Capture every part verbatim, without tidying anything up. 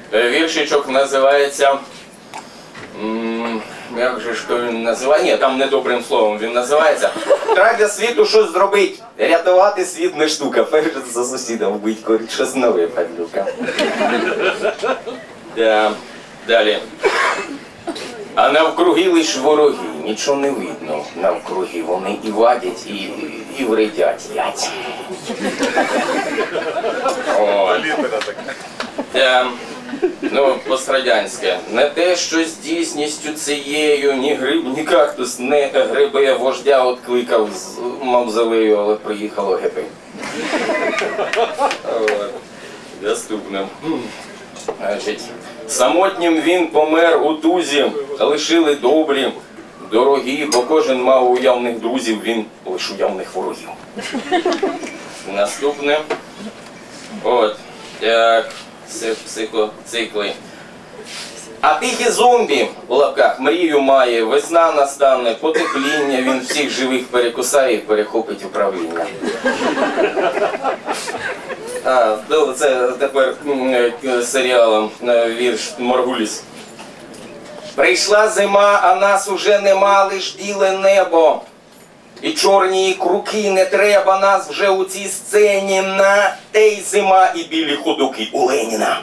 Віршичок називається, як же ж то він називає? Ні, там недобрим словом він називається. Треба для світу щось зробити. Рятувати світ не штука. Перше за сусідом вбить, корить, щось нове, падлюка. Да. Далі. А навкруги лиш вороги, нічого не видно. Навкруги вони і вадять, і, і вредять. Ять. Да. Ну, пострадянське. Не те, що з дійсністю цією ні гриб, ні кактус не грибе, вождя откликав з мавзолею, але приїхало гепи. Доступно. Значить, самотнім він помер у тузі, лишили добрі, дорогі, бо кожен мав уявних друзів, він лиш уявних ворогів. Наступне. От, як психоцикли. А тихі зомбі, у лапках, мрію має, весна настане, потепління, він всіх живих перекусає і перехопить управління. А, це тепер серіалом вірш Маргуліс. Прийшла зима, а нас уже нема, лиш біле небо. І чорні круки не треба, нас вже у цій сцені на те й зима і білі ходоки у Леніна.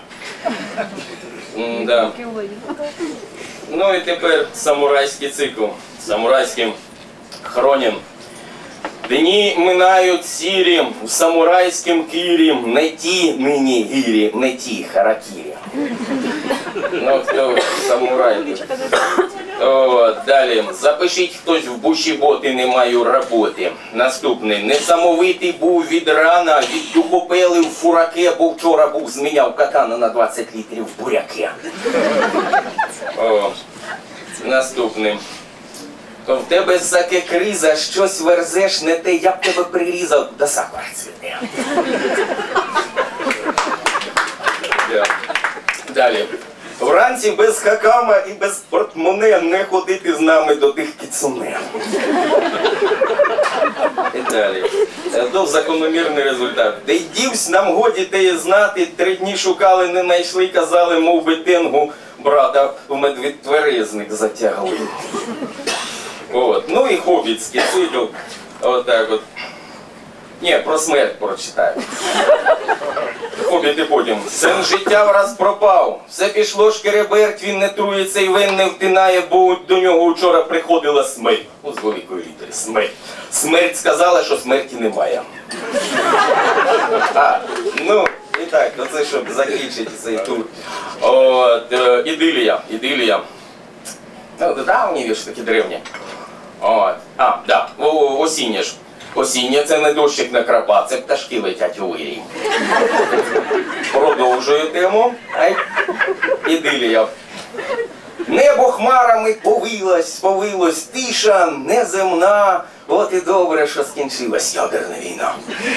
Да. Ну і тепер самурайський цикл. Самурайським хронін. Дні минають сірі, в самурайськім кірі, не ті нині гірі, не ті харакірі. Ну, хто самурай? О, далі. Запишіть хтось в буші боти, не маю роботи. Наступний. Несамовитий був від рана, від духопели в фураке, бо вчора був зміняв катана на двадцять літрів буряки. О, наступний. В тебе заке криза, щось верзеш не те, я б тебе прирізав, до сакура цвіте. Далі. Вранці без хакама і без портмоне не ходити з нами до тих кіцуне. І далі. Дов закономірний результат. Де й дівсь, нам годі теє знати, три дні шукали, не знайшли, казали, мов би тенгу брата в медвідтверезник затягли. От. Ну і хобітський цикл. Отак от. Ні, про смерть прочитаю. Хобіти потім. Син життя враз пропав. Все пішло шкереберть, він не труїться і вин не втинає, бо до нього вчора приходила смерть. О, з великої літери. Смерть. Смерть сказала, що смерті немає. А, ну, і так, оце, щоб закінчити цей тур. От, е, ідилія, ідилія. Ну, давні вірш, такі древні. От. А, да, осіння ж. Осіння – це не дощик на крапа, це пташки летять у вирій. Продовжую тему. Ай. Ідилія. Небо хмарами повилось, повилось, тиша неземна. От і добре, що скінчилась ядерна війна.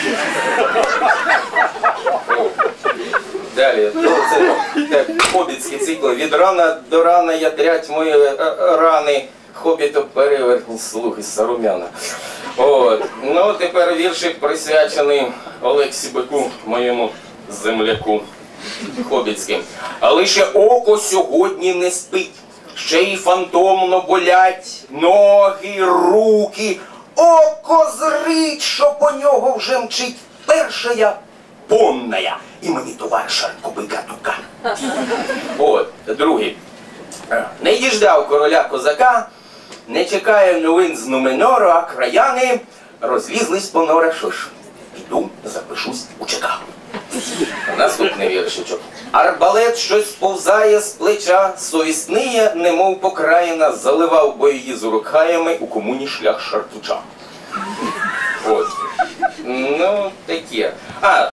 Далі, це хобітські цикли. Від рана до рана ядрять мої рани. Хобіту перевертні слуги Сарумяна. От. Ну, тепер віршик присвячений Олексі Бику, моєму земляку хобітським. А лише око сьогодні не спить, ще й фантомно болять ноги, руки. Око зрить, що по нього вже мчить першая понная, і мені товариша Кобика Тука. От, другий. Не діждав короля козака, не чекає новин з Нуменору, а краяни розлізлись по норах, що ж, піду, запишусь у ЧК. Наступний віршичок. Арбалет щось повзає з плеча, совісниє, немов покраїна, заливав бої з урокхаями у комуні шлях Шаркіча. От. Ну, таке. А,